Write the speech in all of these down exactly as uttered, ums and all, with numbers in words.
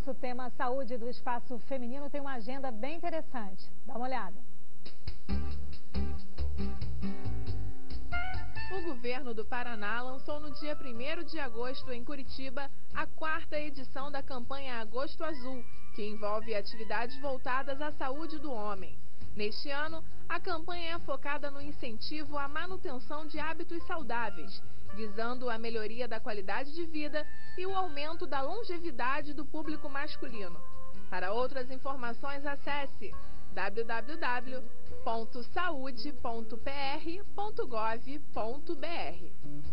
nosso tema saúde do espaço feminino tem uma agenda bem interessante. Dá uma olhada. O governo do Paraná lançou no dia primeiro de agosto, em Curitiba, a quarta edição da campanha Agosto Azul, que envolve atividades voltadas à saúde do homem. Neste ano, a campanha é focada no incentivo à manutenção de hábitos saudáveis, visando a melhoria da qualidade de vida e o aumento da longevidade do público masculino. Para outras informações, acesse w w w ponto saúde ponto p r ponto gov ponto b r.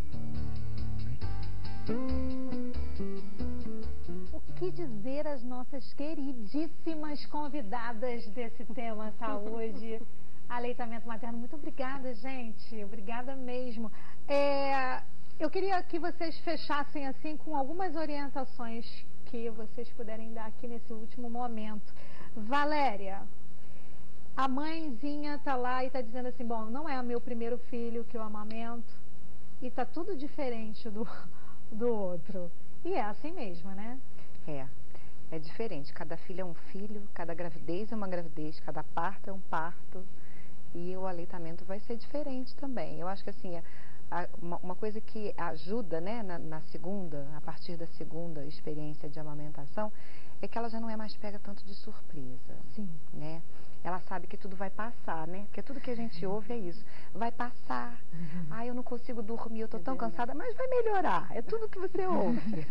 O que dizer às nossas queridíssimas convidadas desse tema saúde, aleitamento materno? Muito obrigada, gente. Obrigada mesmo. É, eu queria que vocês fechassem assim com algumas orientações que vocês puderem dar aqui nesse último momento. Valéria, a mãezinha tá lá e tá dizendo assim, bom, não é o meu primeiro filho que eu amamento e tá tudo diferente do, do outro. E é assim mesmo, né? É, é diferente. Cada filho é um filho, cada gravidez é uma gravidez, cada parto é um parto e o aleitamento vai ser diferente também. Eu acho que assim, a, uma, uma coisa que ajuda, né, na, na segunda, a partir da segunda experiência de amamentação, é que ela já não é mais pega tanto de surpresa. Sim. Né? Ela sabe que tudo vai passar, né? Porque tudo que a gente ouve é isso. Vai passar. Uhum. Ai, eu não consigo dormir, eu tô é tão verdade. cansada, mas vai melhorar. É tudo que você ouve.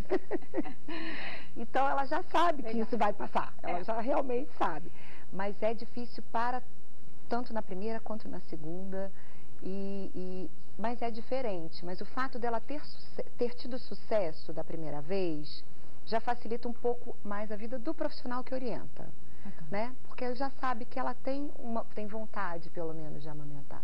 Então ela já sabe Legal. que isso vai passar. Ela é. já realmente sabe. Mas é difícil para tanto na primeira quanto na segunda. E, e, mas é diferente. Mas o fato dela ter, ter tido sucesso da primeira vez já facilita um pouco mais a vida do profissional que orienta. Né? Porque já sabe que ela tem, uma, tem vontade, pelo menos, de amamentar.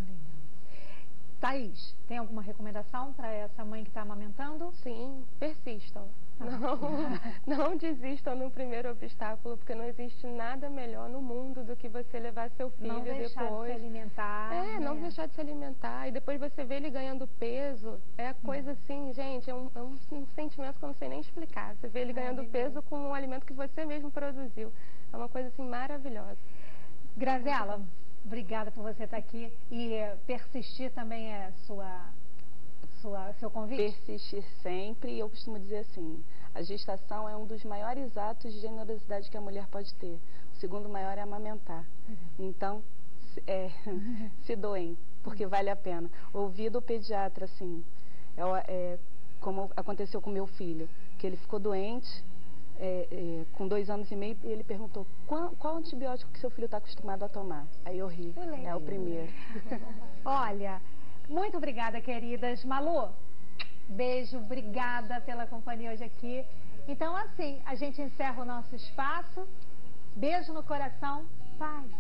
Thaís, tem alguma recomendação para essa mãe que está amamentando? Sim, persistam. Ah. Não, não desistam no primeiro obstáculo, porque não existe nada melhor no mundo do que você levar seu filho não depois. Não deixar de se alimentar. É, né? Não deixar de se alimentar. E depois você vê ele ganhando peso. É coisa assim, gente, é um, é um, um sentimento que eu não sei nem explicar. Você vê ele ganhando peso com um alimento que você mesmo produziu. É uma coisa assim maravilhosa. Graziela, obrigada por você estar aqui e persistir também é sua, sua, seu convite? Persistir sempre, e eu costumo dizer assim, a gestação é um dos maiores atos de generosidade que a mulher pode ter. O segundo maior é amamentar. Uhum. Então, é, se doem, porque vale a pena. Ouvir do pediatra, assim, é, é, como aconteceu com meu filho, que ele ficou doente, É, é, com dois anos e meio, e ele perguntou qual, qual antibiótico que seu filho está acostumado a tomar. Aí eu ri, é o primeiro. Olha, muito obrigada, queridas. Malu, beijo, obrigada pela companhia hoje aqui. Então, assim, a gente encerra o nosso espaço. Beijo no coração, paz.